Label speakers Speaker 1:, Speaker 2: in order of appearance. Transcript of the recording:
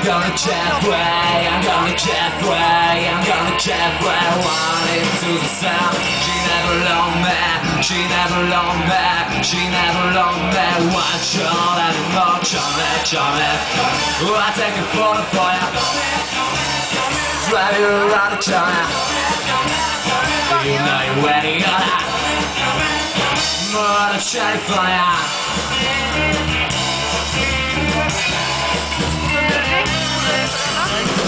Speaker 1: gonna Jeffway, I'm gonna Jeffway, I'm gonna Jeffway. Wanting to the sound, she never loved me, she never loved me, she never loved me. Want you anymore, chummy. Oh, I take a photo for ya, drive you around the China. You know you're waiting on that, more than shiny fire.